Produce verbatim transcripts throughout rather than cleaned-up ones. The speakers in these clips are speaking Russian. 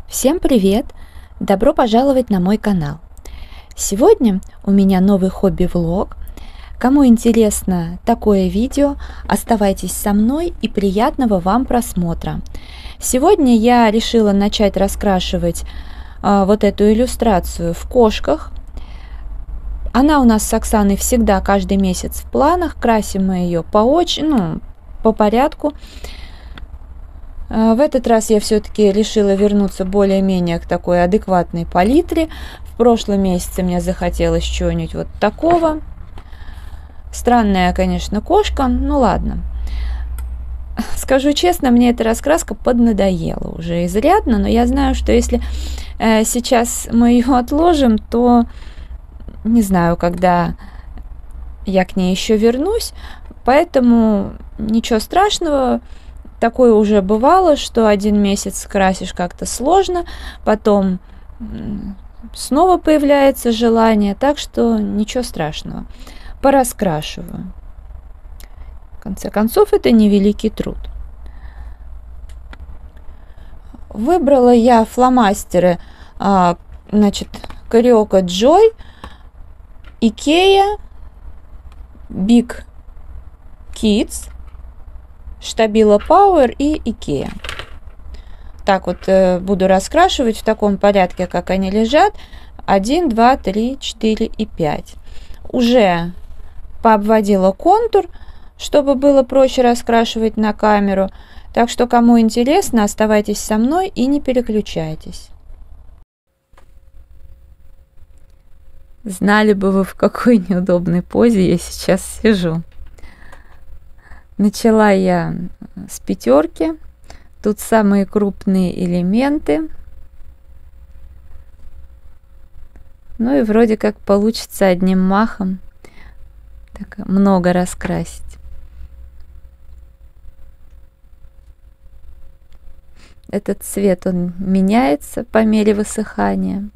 Всем привет! Добро пожаловать на мой канал. Сегодня у меня новый хобби-влог. Кому интересно такое видео, оставайтесь со мной и приятного вам просмотра. Сегодня я решила начать раскрашивать а, вот эту иллюстрацию в кошках. Она у нас с Оксаной всегда каждый месяц в планах. Красим мы ее по очень, ну, по порядку. В этот раз я все-таки решила вернуться более-менее к такой адекватной палитре. В прошлом месяце мне захотелось чего-нибудь вот такого. Странная, конечно, кошка, ну ладно. Скажу честно, мне эта раскраска поднадоела уже изрядно, но я знаю, что если э, сейчас мы ее отложим, то не знаю, когда я к ней еще вернусь, поэтому ничего страшного. Такое уже бывало, что один месяц красишь как-то сложно, потом снова появляется желание, так что ничего страшного. Пораскрашиваю. В конце концов, это невеликий труд. Выбрала я фломастеры, значит, Carioca Joy, Ikea, Big Kids, Stabilo Power и Ikea. Так вот э, буду раскрашивать в таком порядке, как они лежат. один, два, три, четыре и пять. Уже пообводила контур, чтобы было проще раскрашивать на камеру. Так что, кому интересно, оставайтесь со мной и не переключайтесь. Знали бы вы, в какой неудобной позе я сейчас сижу. Начала я с пятерки. Тут самые крупные элементы. Ну и вроде как получится одним махом так много раскрасить. Этот цвет, он меняется по мере высыхания.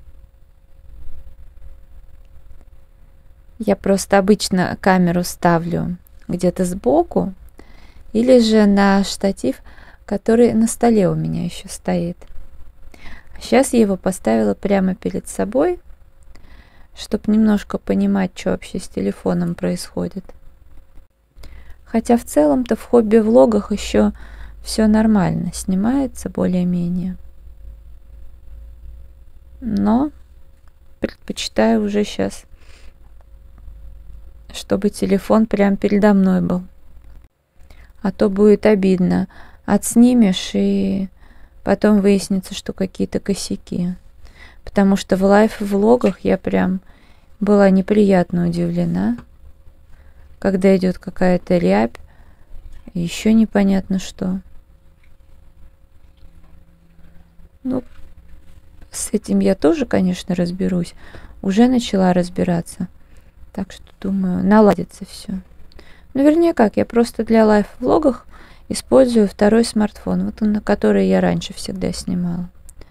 Я просто обычно камеру ставлю где-то сбоку, или же на штатив, который на столе у меня еще стоит. Сейчас я его поставила прямо перед собой, чтобы немножко понимать, что вообще с телефоном происходит. Хотя в целом-то в хобби-влогах еще все нормально, снимается более-менее. Но предпочитаю уже сейчас, чтобы телефон прям передо мной был. А то будет обидно. Отснимешь, и потом выяснится, что какие-то косяки. Потому что в лайф-влогах я прям была неприятно удивлена, когда идет какая-то рябь, еще непонятно что. Ну, с этим я тоже, конечно, разберусь. Уже начала разбираться. Так что, думаю, наладится все. Ну, вернее, как, я просто для лайф-влогов использую второй смартфон, вот он, на который я раньше всегда снимала.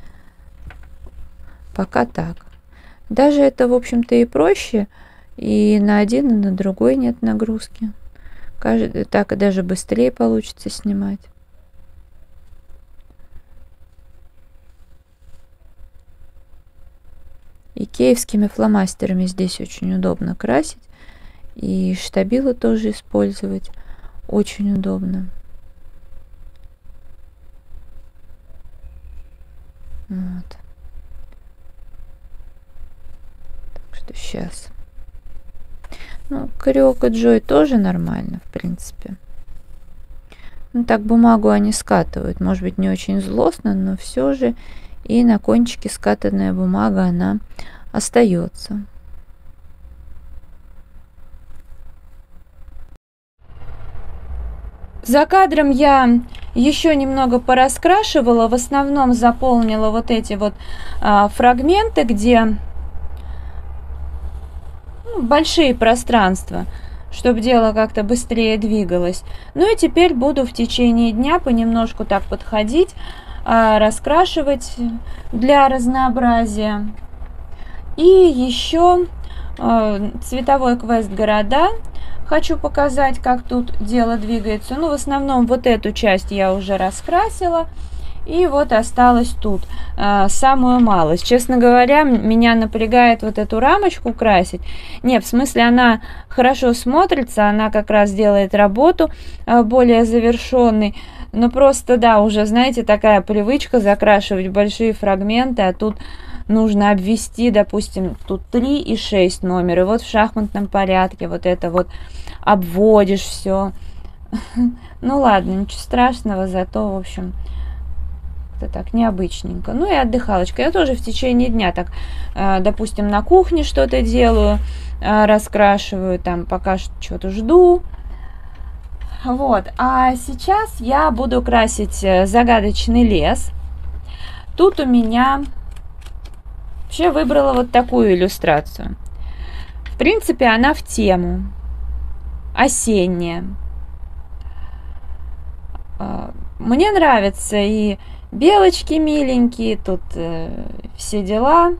Пока так. Даже это, в общем-то, и проще. И на один, и на другой нет нагрузки. Каждый, так и даже быстрее получится снимать. Икеевскими фломастерами здесь очень удобно красить. И штабило тоже использовать очень удобно. Вот. Так что сейчас. Ну, Carioca Joy тоже нормально, в принципе. Ну, так бумагу они скатывают. Может быть, не очень злостно, но все же. И на кончике скатанная бумага, она остается. За кадром я еще немного пораскрашивала, в основном заполнила вот эти вот а, фрагменты, где ну, большие пространства, чтобы дело как-то быстрее двигалось. Ну и теперь буду в течение дня понемножку так подходить, а, раскрашивать для разнообразия. И еще а, цветовой квест города. Хочу показать, как тут дело двигается. Ну, в основном вот эту часть я уже раскрасила. И вот осталось тут а, самую малость. Честно говоря, меня напрягает вот эту рамочку красить. Не, в смысле, она хорошо смотрится, она как раз делает работу а, более завершенной. Но просто, да, уже, знаете, такая привычка закрашивать большие фрагменты, а тут нужно обвести, допустим, тут три и шесть номер. И вот в шахматном порядке вот это вот обводишь все. Ну ладно, ничего страшного, зато, в общем... Это так необычненько. Ну и отдыхалочка. Я тоже в течение дня так, допустим, на кухне что-то делаю, раскрашиваю, там пока что-то жду. Вот. А сейчас я буду красить загадочный лес. Тут у меня вообще выбрала вот такую иллюстрацию. В принципе, она в тему. Осенняя. Мне нравится и белочки миленькие, тут э, все дела.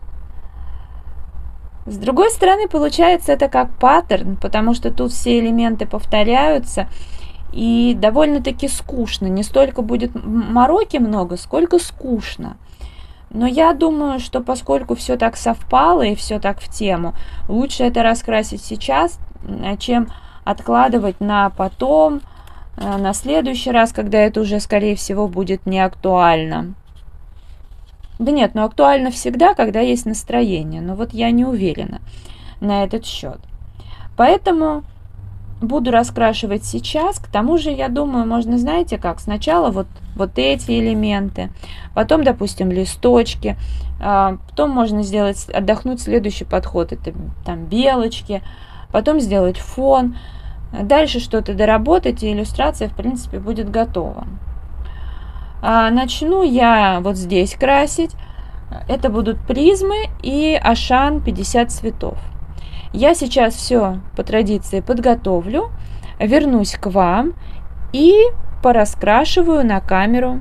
С другой стороны, получается это как паттерн, потому что тут все элементы повторяются. И довольно-таки скучно. Не столько будет мороки много, сколько скучно. Но я думаю, что поскольку все так совпало и все так в тему, лучше это раскрасить сейчас, чем откладывать на потом, на следующий раз, когда это уже, скорее всего, будет не актуально. Да нет, ну актуально всегда, когда есть настроение. Но вот я не уверена на этот счет. Поэтому буду раскрашивать сейчас. К тому же, я думаю, можно, знаете как, сначала вот, вот эти элементы, потом, допустим, листочки, потом можно сделать, отдохнуть следующий подход, это там белочки, потом сделать фон. Дальше что-то доработать, и иллюстрация, в принципе, будет готова. А, начну я вот здесь красить. Это будут призмы и Ашан пятьдесят цветов. Я сейчас все по традиции подготовлю, вернусь к вам и пораскрашиваю на камеру.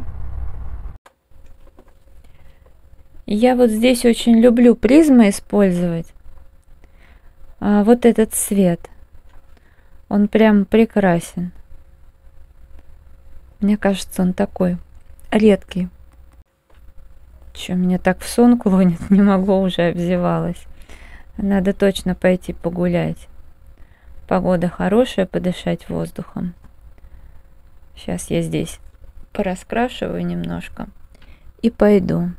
Я вот здесь очень люблю призмы использовать. А, вот этот цвет. Он прям прекрасен. Мне кажется, он такой редкий. Что, меня так в сон клонит, не могу, уже обзевалась. Надо точно пойти погулять. Погода хорошая, подышать воздухом. Сейчас я здесь пораскрашиваю немножко и пойду.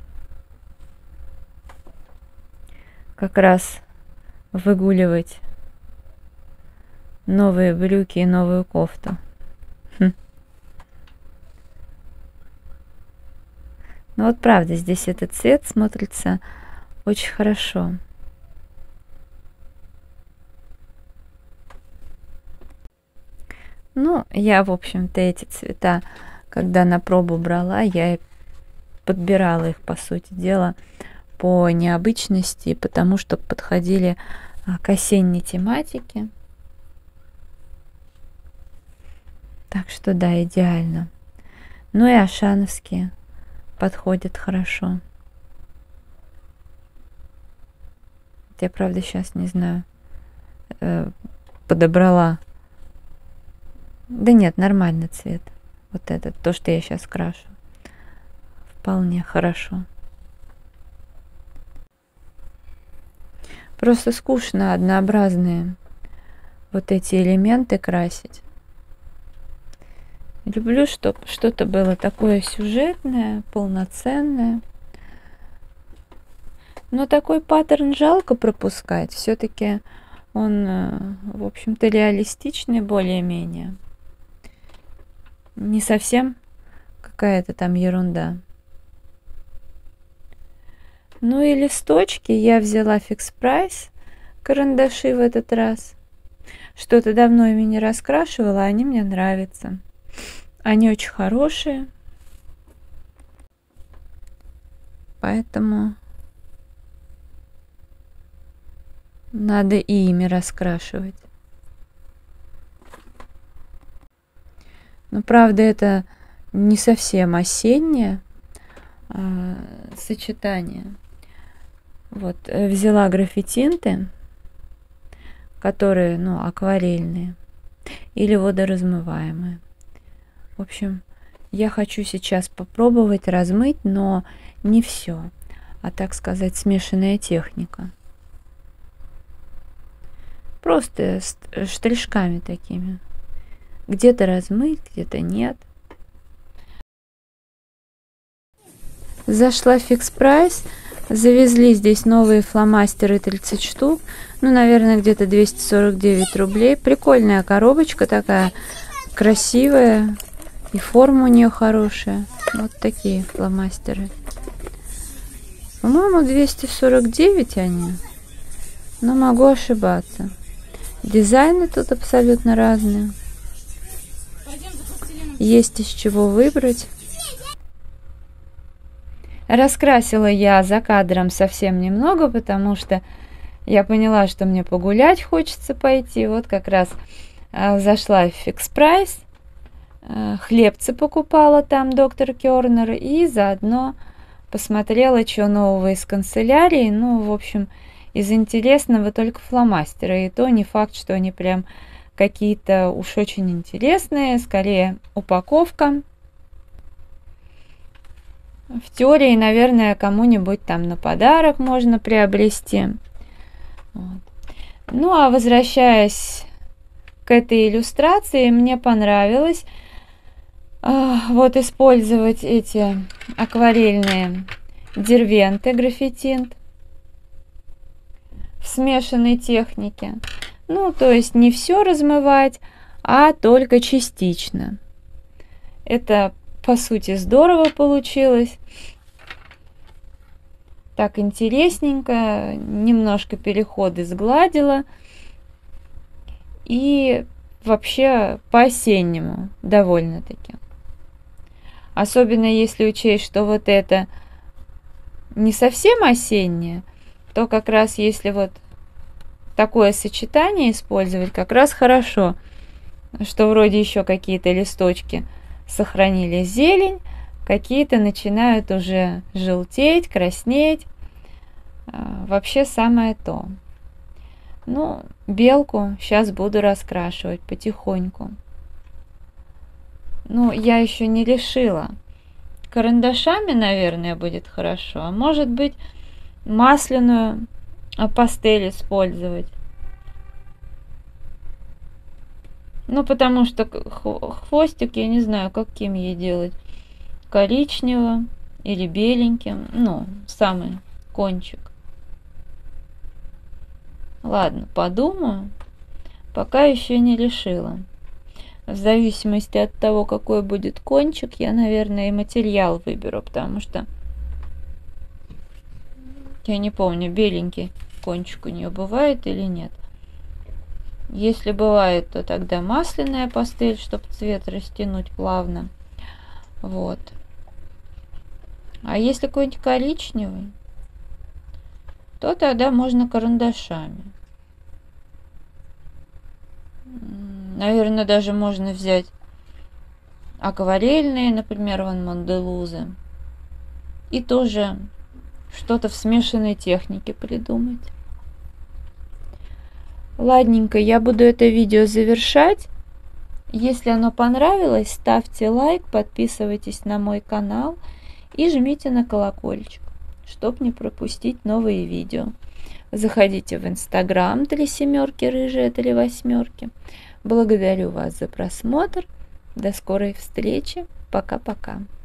Как раз выгуливать новые брюки и новую кофту. Хм. Ну вот правда, здесь этот цвет смотрится очень хорошо. Ну, я, в общем-то, эти цвета, когда на пробу брала, я подбирала их, по сути дела, по необычности, потому что подходили к осенней тематике. Так что да, идеально. Ну и ашановские подходят хорошо. Я, правда, сейчас не знаю, э, подобрала. Да нет, нормальный цвет. Вот этот, то, что я сейчас крашу. Вполне хорошо. Просто скучно однообразные вот эти элементы красить. Люблю, чтобы что-то было такое сюжетное, полноценное. Но такой паттерн жалко пропускать. Все-таки он, в общем-то, реалистичный более-менее. Не совсем какая-то там ерунда. Ну и листочки. Я взяла Fix Price карандаши в этот раз. Что-то давно ими не раскрашивала, они мне нравятся. Они очень хорошие. Поэтому надо и ими раскрашивать. Но правда, это не совсем осеннее а, сочетание. Вот, взяла граффитинты, которые, ну, акварельные или водоразмываемые. В общем, я хочу сейчас попробовать размыть, но не все, а, так сказать, смешанная техника. Просто штришками такими. Где-то размыть, где-то нет. Зашла в Fix Price. Завезли здесь новые фломастеры, тридцать штук. Ну, наверное, где-то двести сорок девять рублей. Прикольная коробочка такая, красивая. И форма у нее хорошая. Вот такие фломастеры. По-моему, двести сорок девять они. Но могу ошибаться. Дизайны тут абсолютно разные. Есть из чего выбрать. Раскрасила я за кадром совсем немного, потому что я поняла, что мне погулять хочется пойти. Вот как раз э, зашла в Fix Price, э, хлебцы покупала там доктор Кернер, и заодно посмотрела, что нового из канцелярии. Ну, в общем, из интересного только фломастеры, и то не факт, что они прям какие-то уж очень интересные, скорее упаковка. В теории, наверное, кому-нибудь там на подарок можно приобрести. Вот. Ну, а возвращаясь к этой иллюстрации, мне понравилось э, вот использовать эти акварельные дервенты, граффитинт в смешанной технике. Ну, то есть не все размывать, а только частично. Это, по сути, здорово получилось. Так интересненько. Немножко переходы сгладила. И вообще по-осеннему довольно-таки. Особенно если учесть, что вот это не совсем осеннее, то как раз если вот такое сочетание использовать, как раз хорошо, что вроде еще какие-то листочки сохранили зелень, какие-то начинают уже желтеть, краснеть. Вообще самое то. Ну, белку сейчас буду раскрашивать потихоньку. Ну, я еще не решила. Карандашами, наверное, будет хорошо. А может быть, масляную пастель использовать. Ну, потому что хвостик, я не знаю, каким ей делать. Коричневым или беленьким. Ну, самый кончик. Ладно, подумаю. Пока еще не решила. В зависимости от того, какой будет кончик, я, наверное, и материал выберу, потому что я не помню, беленький кончик у нее бывает или нет. Если бывает, то тогда масляная пастель, чтобы цвет растянуть плавно. Вот. А если какой-нибудь коричневый, то тогда можно карандашами. Наверное, даже можно взять акварельные, например, вон Монделузы. И тоже что-то в смешанной технике придумать. Ладненько, я буду это видео завершать. Если оно понравилось, ставьте лайк, подписывайтесь на мой канал и жмите на колокольчик, чтобы не пропустить новые видео. Заходите в Инстаграм три семерки рыжие, три восьмерки. Благодарю вас за просмотр. До скорой встречи. Пока-пока.